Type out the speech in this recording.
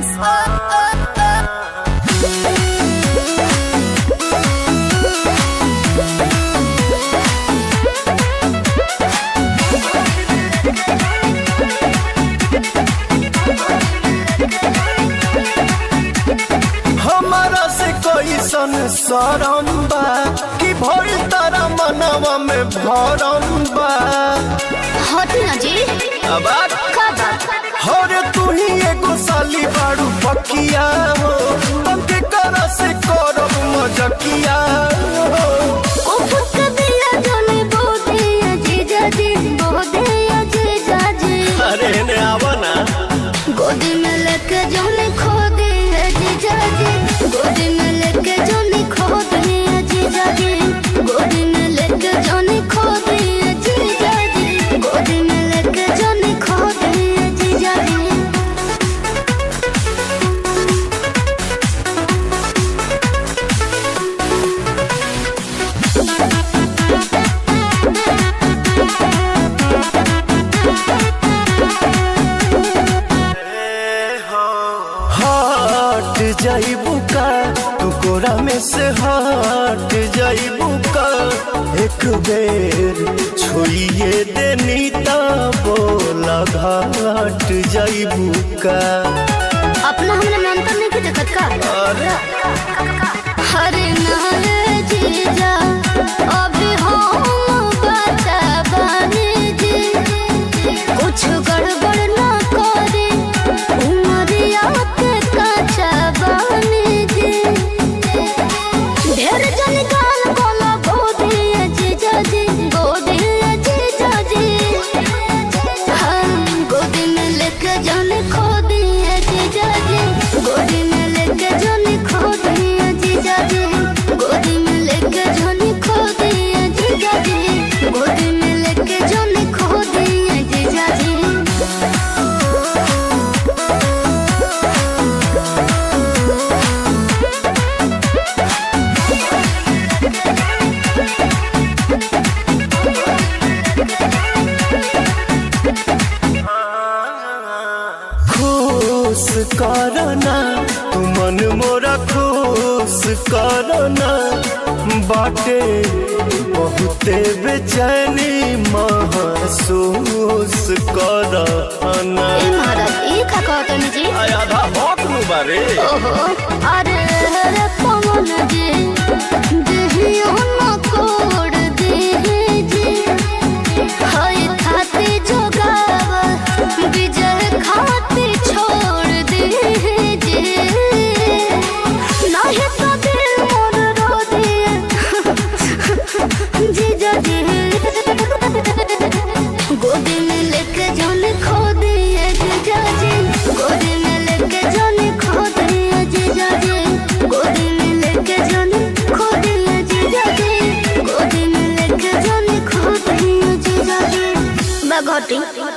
हमारा से कोई सरम बा कि भइल तारा मनवा में भरम बा। हटी ना जी अब हरे तू ही एगो साली बारू बकिया हो तंके करा से करब मजकिया हो। ओ फुक दिया जाने बोदे जीजा जी बोदे जीजा जी। अरे ने आवा ना गोदी में लेके जाने खो दे जीजा जी। गोदी में लेके जाने खो दे जीजा जी। गोदी में लेके जाने खो दे जीजा जी। गोदी में लेके जाने खो दे जीजा जी। हट जाइबू का तू कोरा में से हट जाइबू का एक बेर छुइए देनी ता बोला घाट जाइबू का। अपना हमने मेंटल नहीं की देखत का। हरे नाले जीजा अभी हम बता बने जी। कुछ गड़बड़ ना करे उमरिया के काचा बने जी। ढेर जन गाल बोला गोदी जीजा जी। गोदी जीजा जी हम गोदी में लेके जाने खो दिए जीजा जी। गोदी में लेके जाने खो दिए जीजा जी। गोदी में लेके जाने खो दिए जीजा जी। गोदी में लेके जाने खो दिए जीजा जी। खुश करना तू मन मोरा खुश करना बाटे बहुते बेचैनी महसूस करना। ए महाराज ये का कहतनी जी। आधा हक नु बारे ओहो अरे रे पवन जी देहियो न कोड़ दे जी। हाय खाते जोगाव विजय खाते छोड़ दे जी। नहीं तो दिल मोर रो दे जीजा जी। गोदी में लेके जाने खो दिए जीजा जी। गोदी में लेके जाने खो दिए जीजा जी। गोदी में लेके जाने खो दिए जीजा जी। गोदी में लेके जाने खो दिए जीजा जी। बगोटी